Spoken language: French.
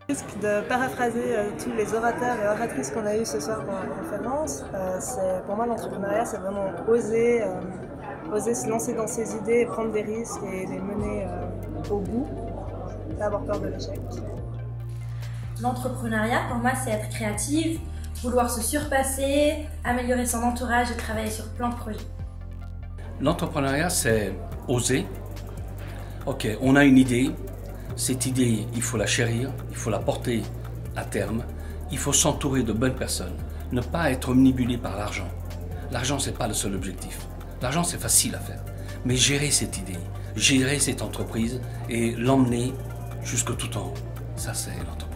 Je risque de paraphraser tous les orateurs et oratrices qu'on a eu ce soir dans la conférence. Pour moi, l'entrepreneuriat, c'est vraiment oser se lancer dans ses idées, prendre des risques et les mener au bout, pas avoir peur de l'échec. L'entrepreneuriat, pour moi, c'est être créative, vouloir se surpasser, améliorer son entourage et travailler sur plein de projets. L'entrepreneuriat, c'est oser. Ok, on a une idée. Cette idée, il faut la chérir, il faut la porter à terme. Il faut s'entourer de bonnes personnes. Ne pas être omnibulé par l'argent. L'argent, ce n'est pas le seul objectif. L'argent, c'est facile à faire. Mais gérer cette idée, gérer cette entreprise et l'emmener jusque tout en haut. Ça, c'est l'entrepreneuriat.